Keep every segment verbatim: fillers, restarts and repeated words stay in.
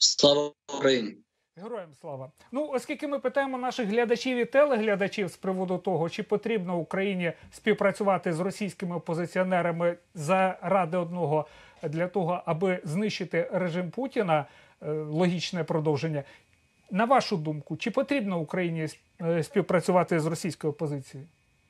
Слава Україні! Героям слава! Ну, оскільки ми питаємо наших глядачів і телеглядачів з приводу того, чи потрібно Україні співпрацювати з російськими опозиціонерами заради одного, для того, аби знищити режим Путіна, логічне продовження. На вашу думку, чи потрібно Україні співпрацювати з російською опозицією?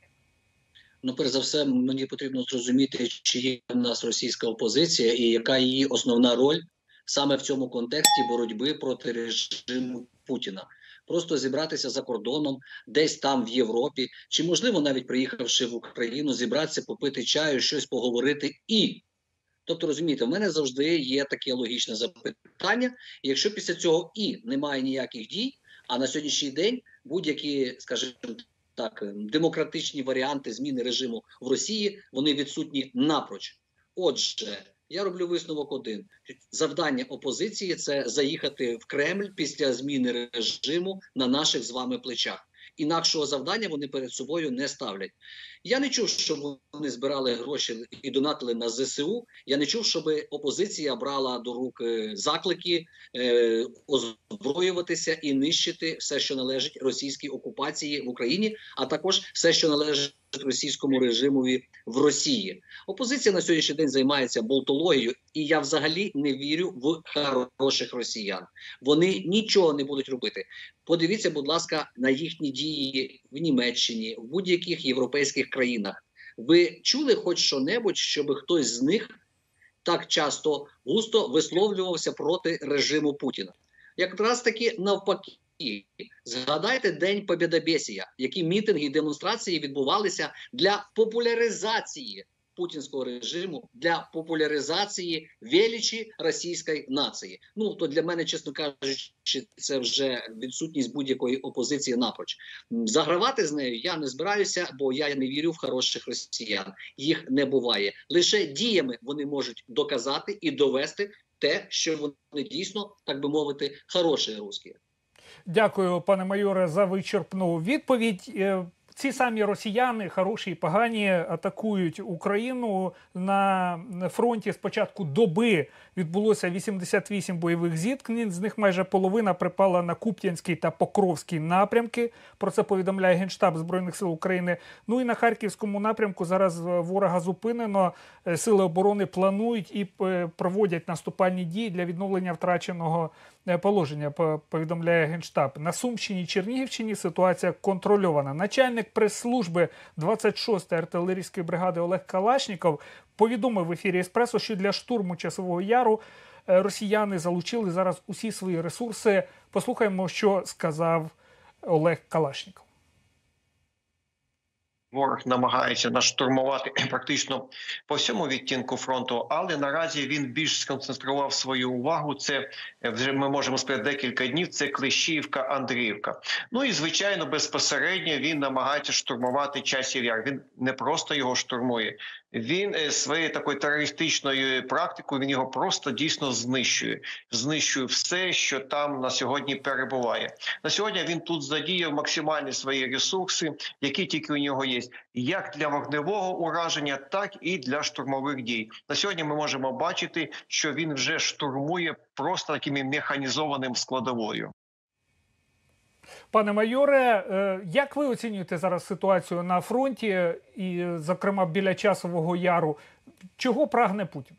Ну, перш за все, мені потрібно зрозуміти, чи є в нас російська опозиція і яка її основна роль саме в цьому контексті боротьби проти режиму Путіна. Просто зібратися за кордоном, десь там в Європі, чи можливо навіть приїхавши в Україну, зібратися, попити чаю, щось поговорити і... Тобто, розумієте, в мене завжди є таке логічне запитання, і якщо після цього і немає ніяких дій, а на сьогоднішній день будь-які, скажімо так, демократичні варіанти зміни режиму в Росії, вони відсутні напроч. Отже, я роблю висновок один. Завдання опозиції – це заїхати в Кремль після зміни режиму на наших з вами плечах. Інакшого завдання вони перед собою не ставлять. Я не чув, щоб вони збирали гроші і донатили на зе се у. Я не чув, щоб опозиція брала до рук заклики е, озброюватися і нищити все, що належить російській окупації в Україні, а також все, що належить російському режимові в Росії. Опозиція на сьогоднішній день займається болтологією, і я взагалі не вірю в хороших росіян. Вони нічого не будуть робити. Подивіться, будь ласка, на їхні дії в Німеччині, в будь-яких європейських країнах. Ви чули хоч що-небудь, щоб хтось з них так часто густо висловлювався проти режиму Путіна? Якраз таки навпаки. Згадайте День Побєдобєсія, які мітинги і демонстрації відбувалися для популяризації путінського режиму, для популяризації величі російської нації. Ну, то для мене, чесно кажучи, це вже відсутність будь-якої опозиції напроч. Загравати з нею я не збираюся, бо я не вірю в хороших росіян. Їх не буває. Лише діями вони можуть доказати і довести те, що вони дійсно, так би мовити, хороші русські. Дякую, пане майоре, за вичерпну відповідь. Ці самі росіяни, хороші і погані, атакують Україну. На фронті з початку доби відбулося вісімдесят вісім бойових зіткнень, з них майже половина припала на Куп'янський та Покровський напрямки. Про це повідомляє Генштаб Збройних сил України. Ну і на Харківському напрямку зараз ворога зупинено. Сили оборони планують і проводять наступальні дії для відновлення втраченого положення, повідомляє Генштаб. На Сумщині і Чернігівщині ситуація контрольована. Начальник прес-служби двадцять шостої артилерійської бригади Олег Калашніков повідомив в ефірі «Еспресо», що для штурму Часового Яру росіяни залучили зараз усі свої ресурси. Послухаємо, що сказав Олег Калашніков. Ворог намагається нас штурмувати практично по всьому відтінку фронту, але наразі він більш сконцентрував свою увагу. Це вже ми можемо сказати декілька днів. Це Клещіївка, Андріївка. Ну і звичайно, безпосередньо він намагається штурмувати Часів Яр. Він не просто його штурмує. Він своєю такою терористичною практикою, він його просто дійсно знищує. Знищує все, що там на сьогодні перебуває. На сьогодні він тут задіяв максимальні свої ресурси, які тільки у нього є. Як для вогневого ураження, так і для штурмових дій. На сьогодні ми можемо бачити, що він вже штурмує просто такими механізованим складовою. Пане майоре, як ви оцінюєте зараз ситуацію на фронті і, зокрема, біля Часового Яру? Чого прагне Путін?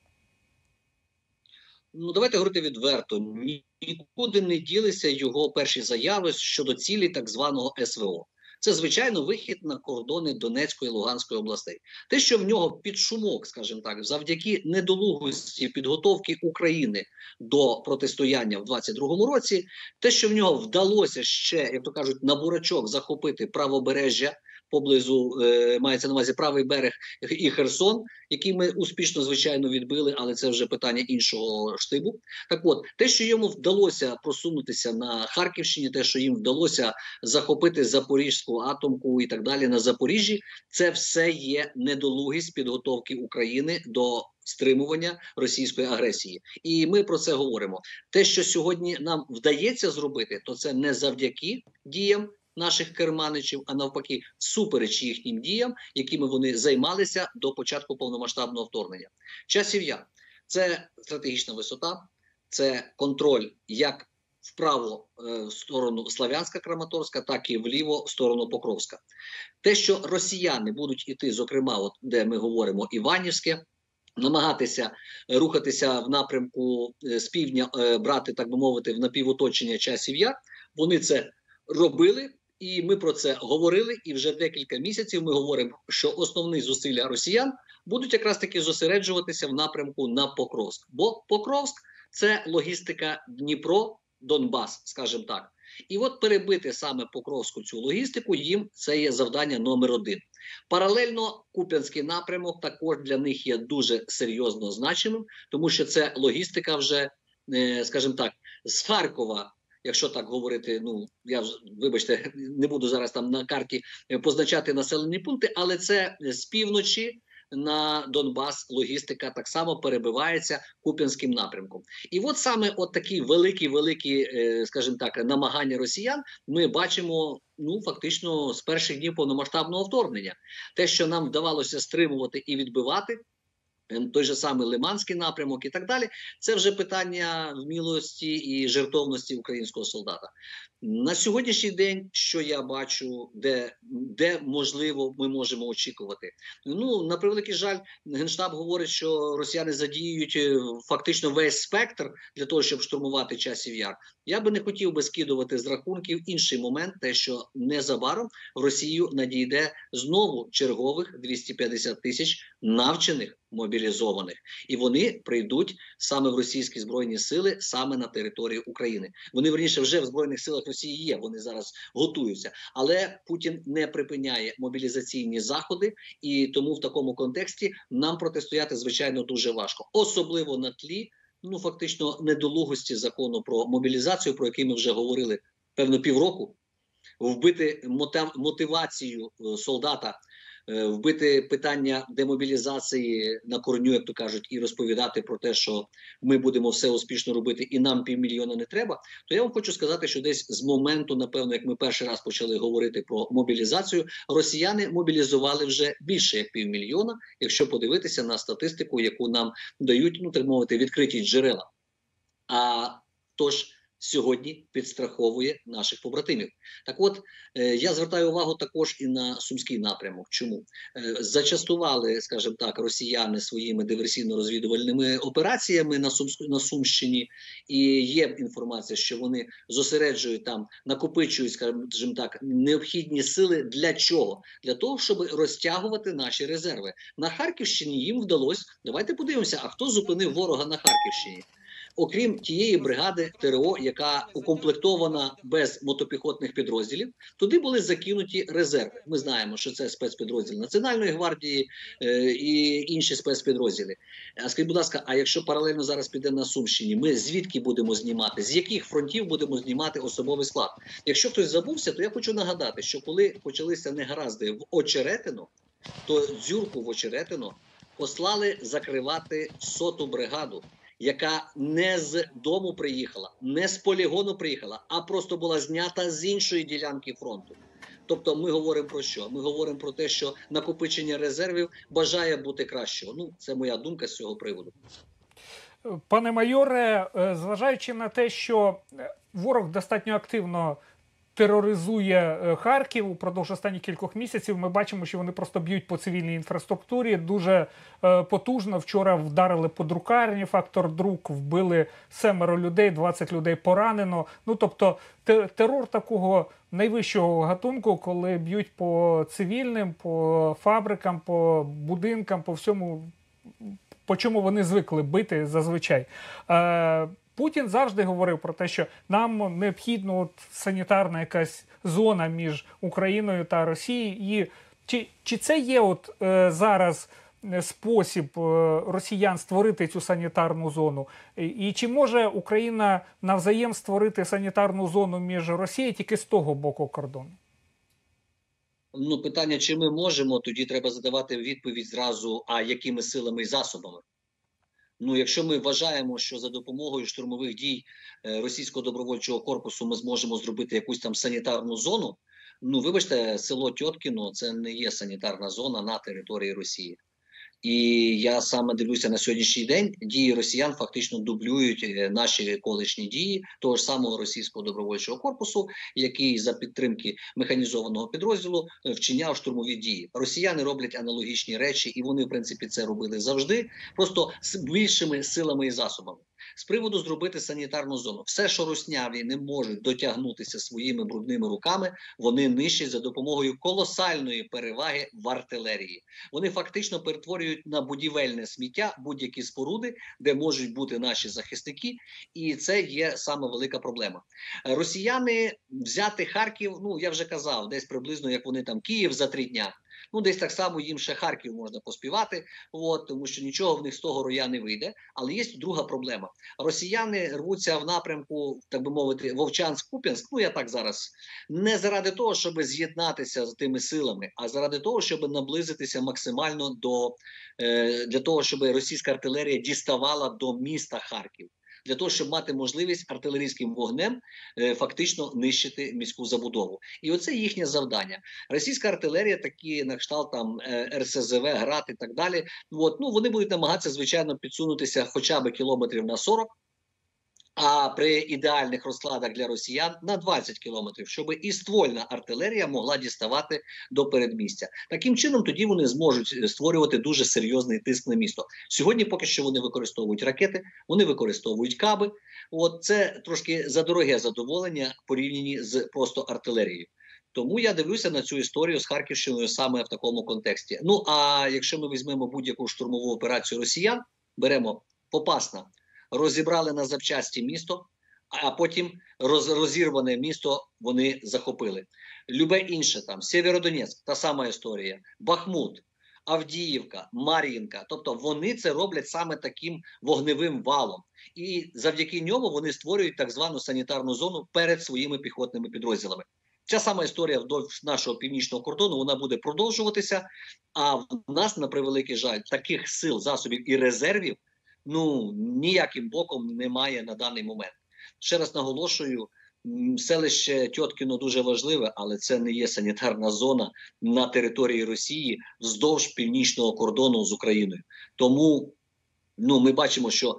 Ну, давайте говорити відверто. Нікуди не ділися його перші заяви щодо цілі так званого ес ве о. Це, звичайно, вихід на кордони Донецької і Луганської областей. Те, що в нього під шумок, скажімо так, завдяки недолугості підготовки України до протистояння в двадцять другому році, те, що в нього вдалося ще, як то кажуть, на бурачок захопити правобережжя, поблизу, е, мається на увазі правий берег і Херсон, який ми успішно, звичайно, відбили, але це вже питання іншого штибу. Так от, те, що йому вдалося просунутися на Харківщині, те, що їм вдалося захопити Запорізьку атомку і так далі на Запоріжжі, це все є недолугість підготовки України до стримування російської агресії. І ми про це говоримо. Те, що сьогодні нам вдається зробити, то це не завдяки діям наших керманичів, а навпаки, супереч їхнім діям, якими вони займалися до початку повномасштабного вторгнення. Часів Яр – це стратегічна висота, це контроль як вправо в сторону Слов'янська-Краматорська, так і вліво в сторону Покровська. Те, що росіяни будуть іти, зокрема, от де ми говоримо Іванівське, намагатися рухатися в напрямку з півдня, брати, так би мовити, в напівоточення Часів Яр, вони це робили, і ми про це говорили, і вже декілька місяців ми говоримо, що основні зусилля росіян будуть якраз таки зосереджуватися в напрямку на Покровськ. Бо Покровськ – це логістика Дніпро, Донбас, скажімо так. І от перебити саме Покровську цю логістику, їм це є завдання номер один. Паралельно Куп'янський напрямок також для них є дуже серйозно значимим, тому що це логістика вже, скажімо так, з Харкова, якщо так говорити, ну, я, вибачте, не буду зараз там на карті позначати населені пункти, але це з півночі на Донбас логістика так само перебивається Куп'янським напрямком. І от саме от такі великі-великі, скажімо так, намагання росіян ми бачимо, ну, фактично з перших днів повномасштабного вторгнення. Те, що нам вдавалося стримувати і відбивати, той же самий Лиманський напрямок і так далі, це вже питання вмілості і жертовності українського солдата. На сьогоднішній день, що я бачу, де, де можливо ми можемо очікувати? Ну, на превеликий жаль, Генштаб говорить, що росіяни задіюють фактично весь спектр для того, щоб штурмувати Часів Яр. Я би не хотів би скидувати з рахунків інший момент, те, що незабаром в Росію надійде знову чергових двісті п'ятдесят тисяч навчених мобілізованих. І вони прийдуть саме в російські Збройні сили, саме на території України. Вони, верніше, вже в Збройних силах Росії є, вони зараз готуються. Але Путін не припиняє мобілізаційні заходи, і тому в такому контексті нам протистояти, звичайно, дуже важко. Особливо на тлі, ну, фактично, недолугості закону про мобілізацію, про який ми вже говорили, певно, півроку. Вбити мотивацію солдата, вбити питання демобілізації на корню, як то кажуть, і розповідати про те, що ми будемо все успішно робити і нам півмільйона не треба, то я вам хочу сказати, що десь з моменту, напевно, як ми перший раз почали говорити про мобілізацію, росіяни мобілізували вже більше як півмільйона, якщо подивитися на статистику, яку нам дають, ну так мовити, відкриті джерела. А тож сьогодні підстраховує наших побратимів. Так от, е, я звертаю увагу також і на Сумський напрямок. Чому? Е, зачастували, скажімо так, росіяни своїми диверсійно-розвідувальними операціями на, Сумську, на Сумщині, і є інформація, що вони зосереджують там, накопичують, скажімо так, необхідні сили для чого? Для того, щоб розтягувати наші резерви. На Харківщині їм вдалося, давайте подивимося, а хто зупинив ворога на Харківщині? Окрім тієї бригади ТРО, яка укомплектована без мотопіхотних підрозділів, туди були закинуті резерви. Ми знаємо, що це спецпідрозділ Національної гвардії е, і інші спецпідрозділи. А скажіть, будь ласка, а якщо паралельно зараз піде на Сумщині, ми звідки будемо знімати? З яких фронтів будемо знімати особовий склад? Якщо хтось забувся, то я хочу нагадати, що коли почалися негаразди в Очеретино, то Дзюрку в Очеретино послали закривати соту бригаду, яка не з дому приїхала, не з полігону приїхала, а просто була знята з іншої ділянки фронту. Тобто ми говоримо про що? Ми говоримо про те, що накопичення резервів бажає бути кращого. Ну, це моя думка з цього приводу. Пане майоре, зважаючи на те, що ворог достатньо активно тероризує Харків упродовж останніх кількох місяців, ми бачимо, що вони просто б'ють по цивільній інфраструктурі. Дуже е, потужно. Вчора вдарили по друкарні, фактор друк, вбили семеро людей, двадцять людей поранено. Ну, тобто терор такого найвищого гатунку, коли б'ють по цивільним, по фабрикам, по будинкам, по всьому, по чому вони звикли бити зазвичай. Е, Путін завжди говорив про те, що нам необхідна от санітарна якась зона між Україною та Росією. І чи, чи це є от е, зараз спосіб е, росіян створити цю санітарну зону? І, і чи може Україна навзаєм створити санітарну зону між Росією тільки з того боку кордону? Ну, питання, чи ми можемо, тоді треба задавати відповідь зразу, а якими силами і засобами. Ну, якщо ми вважаємо, що за допомогою штурмових дій російського добровольчого корпусу ми зможемо зробити якусь там санітарну зону, ну, вибачте, село Тьоткіно – це не є санітарна зона на території Росії. І я саме дивлюся на сьогоднішній день, дії росіян фактично дублюють наші колишні дії того ж самого російського добровольчого корпусу, який за підтримки механізованого підрозділу вчиняв штурмові дії. Росіяни роблять аналогічні речі, і вони, в принципі, це робили завжди, просто з більшими силами і засобами. З приводу зробити санітарну зону. Все, що русняві не можуть дотягнутися своїми брудними руками, вони нищать за допомогою колосальної переваги в артилерії. Вони фактично перетворюють на будівельне сміття будь-які споруди, де можуть бути наші захисники, і це є саме велика проблема. Росіяни взяти Харків, ну я вже казав, десь приблизно як вони там Київ за три дня. Ну, десь так само їм ще Харків можна поспівати, от, тому що нічого в них з того роя не вийде. Але є друга проблема. Росіяни рвуться в напрямку, так би мовити, Вовчанськ-Куп'янськ, ну я так зараз, не заради того, щоб з'єднатися з тими силами, а заради того, щоб наблизитися максимально до, е, для того, щоб російська артилерія діставала до міста Харків. Для того, щоб мати можливість артилерійським вогнем е, фактично нищити міську забудову. І оце їхнє завдання. Російська артилерія, такі на кшталт там е, Ер Ес Зе Ве, ГРАД і так далі, от, ну, вони будуть намагатися, звичайно, підсунутися хоча б кілометрів на сорок, а при ідеальних розкладах для росіян на двадцять кілометрів, щоб і ствольна артилерія могла діставати до передмістя. Таким чином тоді вони зможуть створювати дуже серйозний тиск на місто. Сьогодні поки що вони використовують ракети, вони використовують каби. От це трошки задороге задоволення порівняні з просто артилерією. Тому я дивлюся на цю історію з Харківщиною саме в такому контексті. Ну а якщо ми візьмемо будь-яку штурмову операцію росіян, беремо Попасна, розібрали на запчасті місто, а потім роз, розірване місто вони захопили. Любе інше там, Сєвєродонецьк, та сама історія, Бахмут, Авдіївка, Мар'їнка. Тобто вони це роблять саме таким вогневим валом. І завдяки ньому вони створюють так звану санітарну зону перед своїми піхотними підрозділами. Ця сама історія вдовж нашого північного кордону, вона буде продовжуватися, а в нас, на превеликий жаль, таких сил, засобів і резервів ну, ніяким боком немає на даний момент. Ще раз наголошую, селище Тьоткіно дуже важливе, але це не є санітарна зона на території Росії вздовж північного кордону з Україною. Тому ну, ми бачимо, що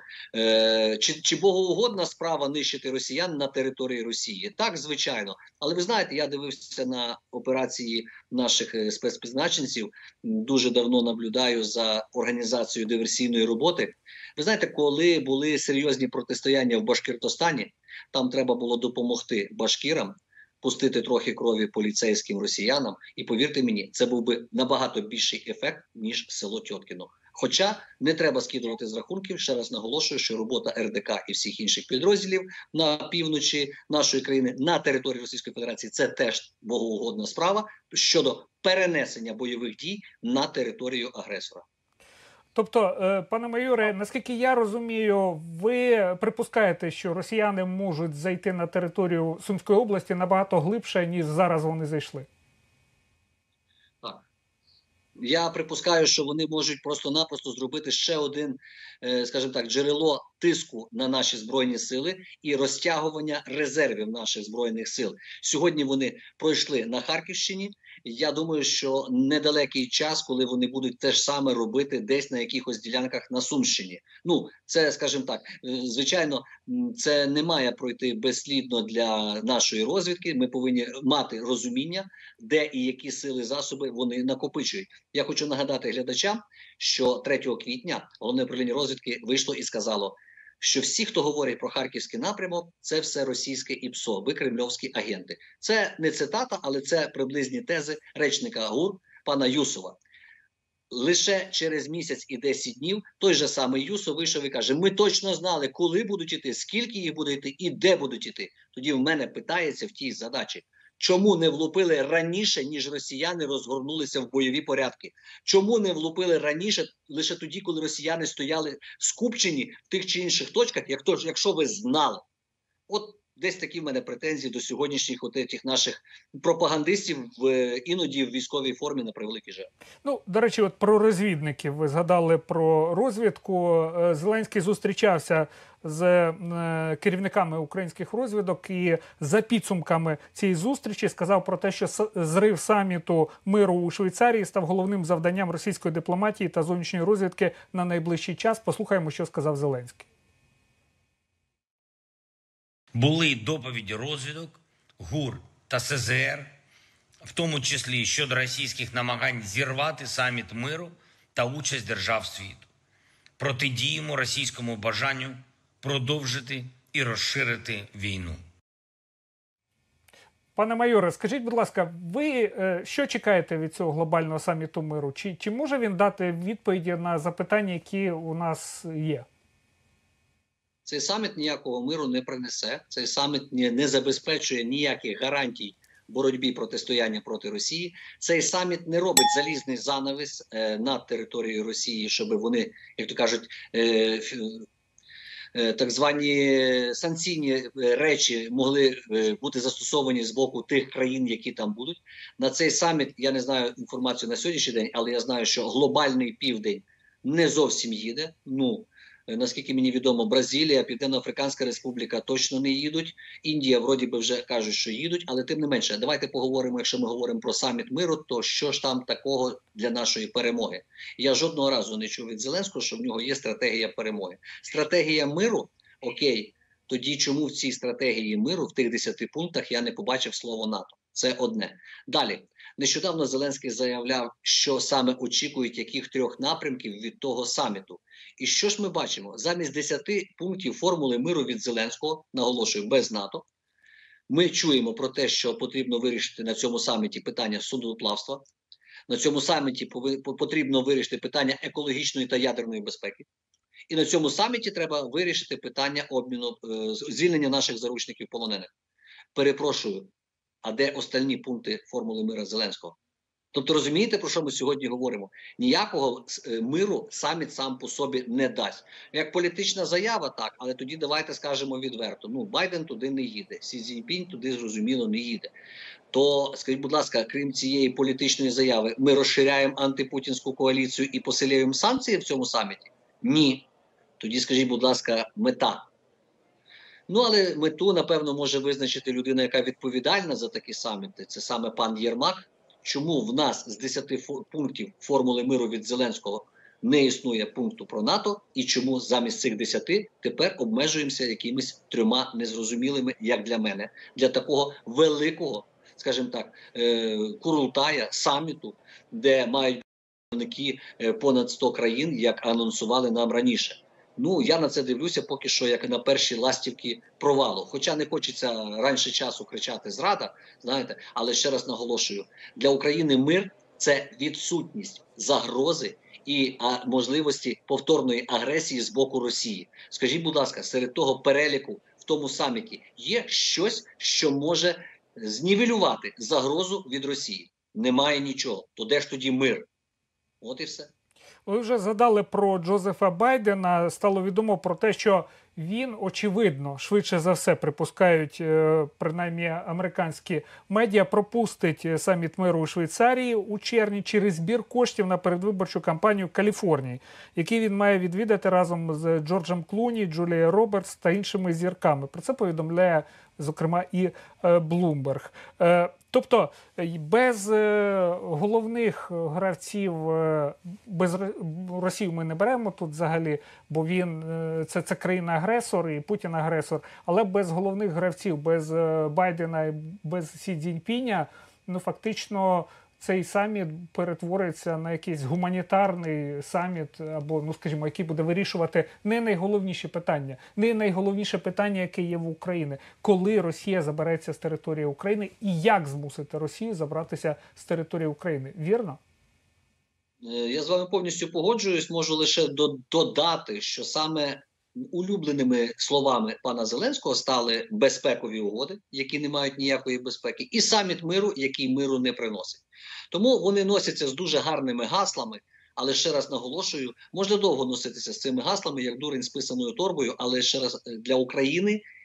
е, чи, чи богоугодна справа нищити росіян на території Росії? Так, звичайно. Але ви знаєте, я дивився на операції наших спецпризначенців, дуже давно наблюдаю за організацією диверсійної роботи. Ви знаєте, коли були серйозні протистояння в Башкортостані, там треба було допомогти башкірам, пустити трохи крові поліцейським росіянам. І повірте мені, це був би набагато більший ефект, ніж село Тьоткіно. Хоча не треба скидувати з рахунків, ще раз наголошую, що робота Ер Де Ка і всіх інших підрозділів на півночі нашої країни, на території Російської Федерації, це теж богоугодна справа щодо перенесення бойових дій на територію агресора. Тобто, пане майоре, наскільки я розумію, ви припускаєте, що росіяни можуть зайти на територію Сумської області набагато глибше, ніж зараз вони зайшли? Так. Я припускаю, що вони можуть просто-напросто зробити ще один, скажімо так, джерело тиску на наші Збройні сили і розтягування резервів наших Збройних сил. Сьогодні вони пройшли на Харківщині. Я думаю, що недалекий час, коли вони будуть те ж саме робити десь на якихось ділянках на Сумщині. Ну, це, скажімо так, звичайно, це не має пройти безслідно для нашої розвідки. Ми повинні мати розуміння, де і які сили, засоби вони накопичують. Я хочу нагадати глядачам, що третього квітня Головне управління розвідки вийшло і сказало, що всі, хто говорить про харківський напрямок, це все російське ІПСО, ви кремльовські агенти. Це не цитата, але це приблизні тези речника ГУР пана Юсова. Лише через місяць і десять днів той же самий Юсов вийшов і каже, ми точно знали, коли будуть іти, скільки їх буде йти і де будуть іти. Тоді в мене питається в тій задачі, чому не влупили раніше, ніж росіяни розгорнулися в бойові порядки? Чому не влупили раніше, лише тоді, коли росіяни стояли скупчені в тих чи інших точках, як то, якщо ви знали? От Десь такі в мене претензії до сьогоднішніх от этих наших пропагандистів в іноді в військовій формі, на превеликий жаль. Ну, до речі, от про розвідників ви згадали про розвідку. Зеленський зустрічався з е, керівниками українських розвідок і за підсумками цієї зустрічі сказав про те, що зрив саміту миру у Швейцарії став головним завданням російської дипломатії та зовнішньої розвідки на найближчий час. Послухаємо, що сказав Зеленський. Були доповіді розвідок, ГУР та С З Р, в тому числі щодо російських намагань зірвати саміт миру та участь держав світу. Протидіємо російському бажанню продовжити і розширити війну. Пане майоре, скажіть, будь ласка, ви е, що чекаєте від цього глобального саміту миру? Чи, чи може він дати відповіді на запитання, які у нас є? Цей саміт ніякого миру не принесе, цей саміт не забезпечує ніяких гарантій боротьбі протистояння проти Росії. Цей саміт не робить залізний занавіс е, над територією Росії, щоб вони, як то кажуть, е, е, так звані санкційні речі могли е, бути застосовані з боку тих країн, які там будуть. На цей саміт, я не знаю інформацію на сьогоднішній день, але я знаю, що глобальний південь не зовсім їде. Ну, наскільки мені відомо, Бразилія, Південно-Африканська Республіка точно не їдуть. Індія, вроді би, вже кажуть, що їдуть. Але тим не менше, давайте поговоримо, якщо ми говоримо про саміт миру, то що ж там такого для нашої перемоги? Я жодного разу не чув від Зеленського, що в нього є стратегія перемоги. Стратегія миру, окей, тоді чому в цій стратегії миру, в тих десяти пунктах, я не побачив слово НАТО? Це одне. Далі. Нещодавно Зеленський заявляв, що саме очікують яких трьох напрямків від того саміту. І що ж ми бачимо? Замість десяти пунктів формули миру від Зеленського, наголошую, без НАТО, ми чуємо про те, що потрібно вирішити на цьому саміті питання судноплавства, на цьому саміті потрібно вирішити питання екологічної та ядерної безпеки, і на цьому саміті треба вирішити питання обміну, звільнення наших заручників полонених. Перепрошую, а де остальні пункти формули миру Зеленського? Тобто розумієте, про що ми сьогодні говоримо? Ніякого миру саміт сам по собі не дасть. Як політична заява, так, але тоді давайте скажемо відверто. Ну, Байден туди не їде, Сі Цзіньпінь туди, зрозуміло, не їде. То, скажіть, будь ласка, крім цієї політичної заяви, ми розширяємо антипутінську коаліцію і посилюємо санкції в цьому саміті? Ні. Тоді, скажіть, будь ласка, мета. Ну, але мету, напевно, може визначити людина, яка відповідальна за такі саміти. Це саме пан Єрмак. Чому в нас з десяти пунктів формули миру від Зеленського не існує пункту про НАТО, і чому замість цих десяти тепер обмежуємося якимись трьома незрозумілими, як для мене, для такого великого, скажімо так, курултая, саміту, де мають представники понад сто країн, як анонсували нам раніше. Ну, я на це дивлюся поки що як на перші ластівки провалу. Хоча не хочеться раніше часу кричати «зрада», знаєте, але ще раз наголошую, для України мир – це відсутність загрози і а, можливості повторної агресії з боку Росії. Скажіть, будь ласка, серед того переліку в тому саміті є щось, що може знівелювати загрозу від Росії? Немає нічого. То де ж тоді мир? От і все. Ви вже згадали про Джозефа Байдена. Стало відомо про те, що він, очевидно, швидше за все, припускають, принаймні американські медіа, пропустить саміт миру у Швейцарії у червні через збір коштів на передвиборчу кампанію в Каліфорнії, який він має відвідати разом з Джорджем Клуні, Джулією Робертс та іншими зірками. Про це повідомляє, зокрема, і Bloomberg. Тобто без головних гравців, без Росію ми не беремо тут взагалі, бо він це, це країна-агресор і Путін-агресор, але без головних гравців, без Байдена і без Сі Цзіньпіня, ну фактично цей саміт перетвориться на якийсь гуманітарний саміт, або, ну скажімо, який буде вирішувати не найголовніші питання, не найголовніше питання, яке є в Україні, коли Росія забереться з території України і як змусити Росію забратися з території України. Вірно? Я з вами повністю погоджуюсь, можу лише додати, що саме улюбленими словами пана Зеленського стали безпекові угоди, які не мають ніякої безпеки, і саміт миру, який миру не приносить. Тому вони носяться з дуже гарними гаслами, але ще раз наголошую, можна довго носитися з цими гаслами, як дурень з писаною торбою, але ще раз, для України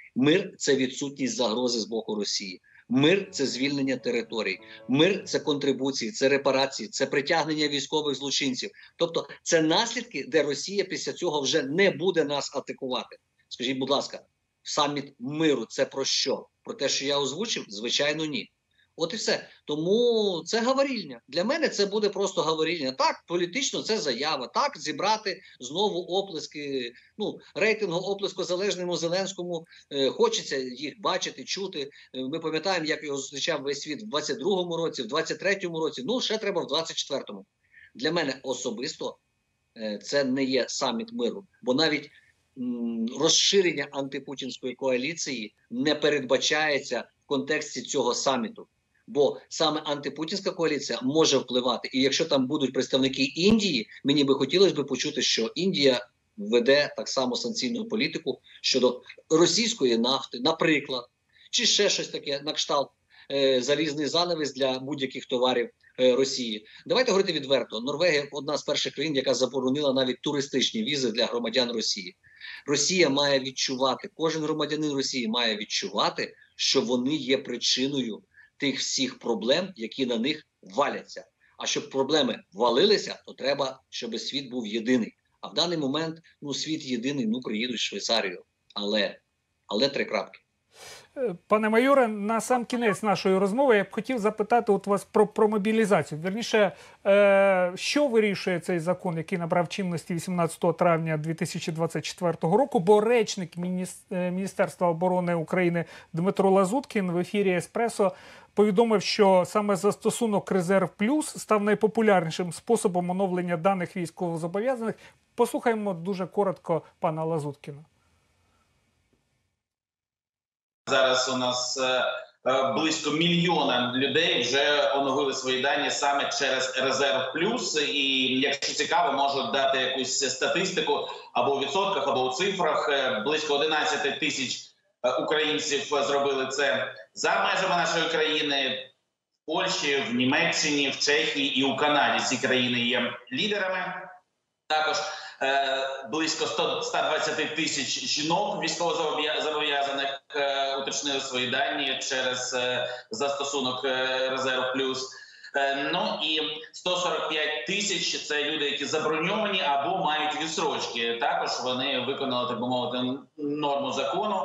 Мир – це відсутність загрози з боку Росії. Мир – це звільнення територій. Мир – це контрибуції, це репарації, це притягнення військових злочинців. Тобто це наслідки, де Росія після цього вже не буде нас атакувати. Скажіть, будь ласка, саміт миру – це про що? Про те, що я озвучив? Звичайно, ні. От і все. Тому це говорильня. Для мене це буде просто говорильня. Так, політично це заява. Так, зібрати знову оплески, ну, рейтингу оплескозалежному Зеленському. Е, хочеться їх бачити, чути. Е, ми пам'ятаємо, як його зустрічав весь світ в двадцять другому році, в двадцять третьому році. Ну, ще треба в двадцять четвертому. Для мене особисто е, це не є саміт миру. Бо навіть м, розширення антипутінської коаліції не передбачається в контексті цього саміту. Бо саме антипутінська коаліція може впливати. І якщо там будуть представники Індії, мені би хотілося б почути, що Індія веде так само санкційну політику щодо російської нафти, наприклад, чи ще щось таке на кшталт е, залізний занавіс для будь-яких товарів е, Росії. Давайте говорити відверто. Норвегія – одна з перших країн, яка заборонила навіть туристичні візи для громадян Росії. Росія має відчувати, кожен громадянин Росії має відчувати, що вони є причиною тих всіх проблем, які на них валяться. А щоб проблеми валилися, то треба, щоб світ був єдиний. А в даний момент, ну, світ єдиний, ну, приїдуть в Швейцарію. Але, але три крапки. Пане майоре, на сам кінець нашої розмови я б хотів запитати от вас про, про мобілізацію. Вірніше, е, що вирішує цей закон, який набрав чинності вісімнадцятого травня дві тисячі двадцять четвертого року, бо речник Міністерства оборони України Дмитро Лазуткін в ефірі «Еспресо» повідомив, що саме застосунок «Резерв Плюс» став найпопулярнішим способом оновлення даних військовозобов'язаних. Послухаємо дуже коротко пана Лазуткіна. Зараз у нас е, близько мільйона людей вже оновили свої дані саме через Резерв Плюс. І, якщо цікаво, можу дати якусь статистику або у відсотках, або у цифрах. Е, близько одинадцять тисяч українців зробили це за межами нашої країни. В Польщі, в Німеччині, в Чехії і у Канаді ці країни є лідерами. Також е, близько ста двадцяти тисяч жінок військовозобов'язаних е, уточнили свої дані через е, застосунок е, Резерв Плюс. Е, ну і сто сорок п'ять тисяч – це люди, які заброньовані або мають відстрочки. Також вони виконали, так би мовити, норму закону.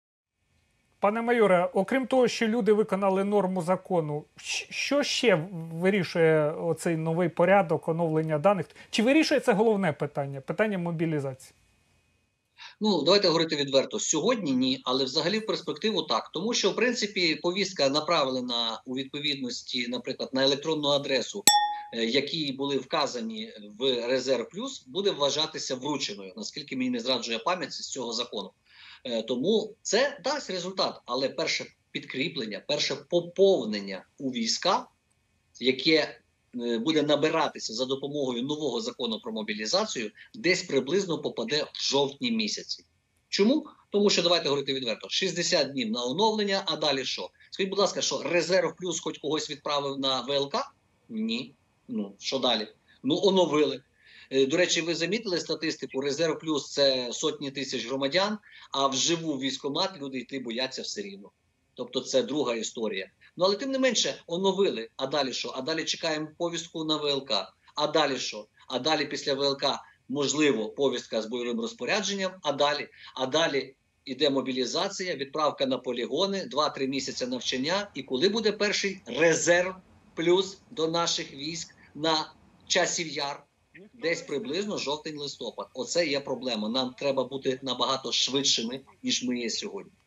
Пане майоре, окрім того, що люди виконали норму закону, що ще вирішує оцей новий порядок оновлення даних? Чи вирішує це головне питання, питання мобілізації? Ну, давайте говорити відверто. Сьогодні ні, але взагалі в перспективу так. Тому що, в принципі, повістка направлена у відповідності, наприклад, на електронну адресу, які були вказані в Резерв Плюс, буде вважатися врученою, наскільки мені не зраджує пам'ять з цього закону. Тому це дасть результат, але перше підкріплення, перше поповнення у війська, яке буде набиратися за допомогою нового закону про мобілізацію, десь приблизно попаде в жовтні місяці. Чому? Тому що, давайте говорити відверто, шістдесят днів на оновлення, а далі що? Скажіть, будь ласка, що Резерв Плюс хоч когось відправив на ВЛК? Ні. Ну, що далі? Ну, оновили. До речі, ви замітили статистику? Резерв Плюс – це сотні тисяч громадян, а вживу в військкомат люди йти бояться все рівно. Тобто це друга історія. Ну, але тим не менше, оновили. А далі що? А далі чекаємо повістку на ВЛК. А далі що? А далі після ВЛК, можливо, повістка з бойовим розпорядженням. А далі? А далі іде мобілізація, відправка на полігони, два-три місяці навчання. І коли буде перший Резерв Плюс до наших військ на Часів Яр? Десь приблизно жовтень-листопад. Оце є проблема. Нам треба бути набагато швидшими, ніж ми є сьогодні.